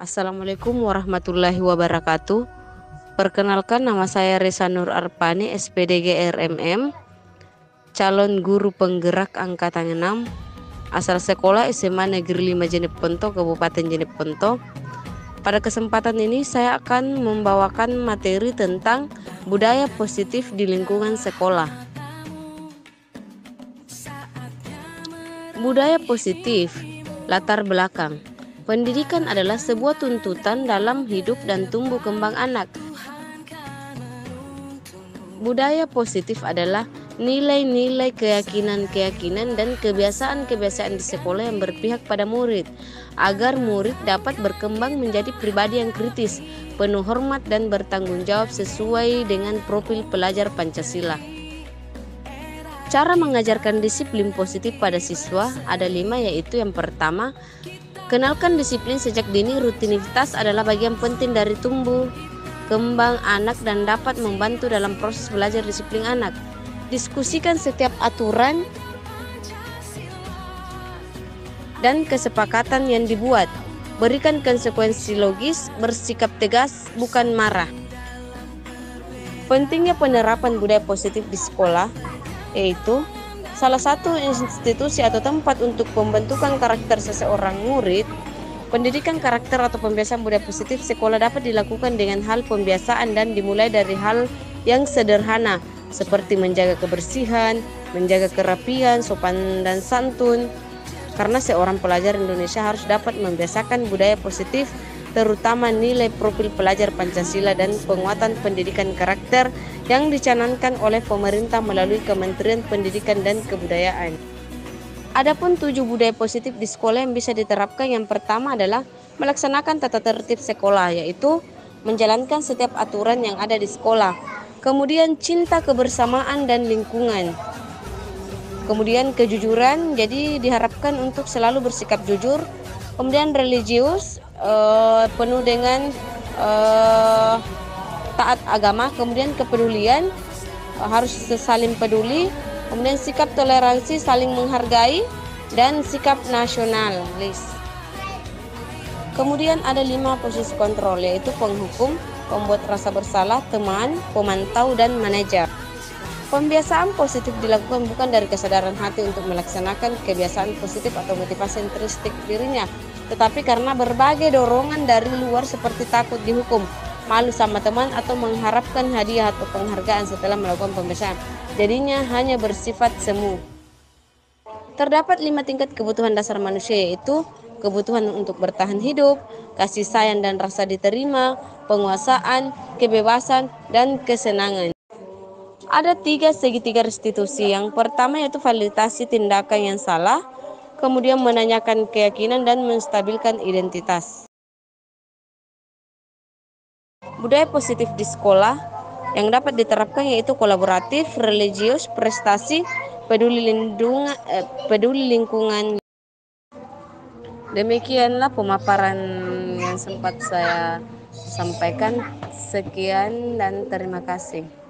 Assalamualaikum warahmatullahi wabarakatuh. Perkenalkan, nama saya Resa Nur Arpani, SPDG RMM, calon guru penggerak angkatan 6, asal sekolah SMA Negeri 5 Jeneponto, Kabupaten Jeneponto. Pada kesempatan ini saya akan membawakan materi tentang budaya positif di lingkungan sekolah. Budaya positif, latar belakang. Pendidikan adalah sebuah tuntutan dalam hidup dan tumbuh kembang anak. Budaya positif adalah nilai-nilai, keyakinan-keyakinan, dan kebiasaan-kebiasaan di sekolah yang berpihak pada murid, agar murid dapat berkembang menjadi pribadi yang kritis, penuh hormat, dan bertanggung jawab sesuai dengan profil pelajar Pancasila. Cara mengajarkan disiplin positif pada siswa ada 5, yaitu yang pertama, kenalkan disiplin sejak dini. Rutinitas adalah bagian penting dari tumbuh kembang anak dan dapat membantu dalam proses belajar disiplin anak. Diskusikan setiap aturan dan kesepakatan yang dibuat. Berikan konsekuensi logis, bersikap tegas, bukan marah. Pentingnya penerapan budaya positif di sekolah, yaitu salah satu institusi atau tempat untuk pembentukan karakter seseorang murid. Pendidikan karakter atau pembiasaan budaya positif sekolah dapat dilakukan dengan hal pembiasaan dan dimulai dari hal yang sederhana seperti menjaga kebersihan, menjaga kerapian, sopan dan santun. Karena seorang pelajar Indonesia harus dapat membiasakan budaya positif, terutama nilai profil pelajar Pancasila dan penguatan pendidikan karakter yang dicanangkan oleh pemerintah melalui Kementerian Pendidikan dan Kebudayaan. Adapun 7 budaya positif di sekolah yang bisa diterapkan, yang pertama adalah melaksanakan tata tertib sekolah, yaitu menjalankan setiap aturan yang ada di sekolah. Kemudian cinta kebersamaan dan lingkungan. Kemudian kejujuran, jadi diharapkan untuk selalu bersikap jujur. Kemudian religius, penuh dengan taat agama. Kemudian kepedulian, harus saling peduli. Kemudian sikap toleransi, saling menghargai, dan sikap nasionalis. Kemudian ada 5 posisi kontrol, yaitu penghukum, pembuat rasa bersalah, teman, pemantau, dan manajer. Pembiasaan positif dilakukan bukan dari kesadaran hati untuk melaksanakan kebiasaan positif atau motivasi intrinsik dirinya, tetapi karena berbagai dorongan dari luar seperti takut dihukum, malu sama teman, atau mengharapkan hadiah atau penghargaan setelah melakukan pembiasaan. Jadinya hanya bersifat semu. Terdapat 5 tingkat kebutuhan dasar manusia, yaitu kebutuhan untuk bertahan hidup, kasih sayang dan rasa diterima, penguasaan, kebebasan, dan kesenangan. Ada 3 segitiga restitusi. Yang pertama yaitu validasi tindakan yang salah, kemudian menanyakan keyakinan dan menstabilkan identitas. Budaya positif di sekolah yang dapat diterapkan yaitu kolaboratif, religius, prestasi, peduli lingkungan. Demikianlah pemaparan yang sempat saya sampaikan. Sekian dan terima kasih.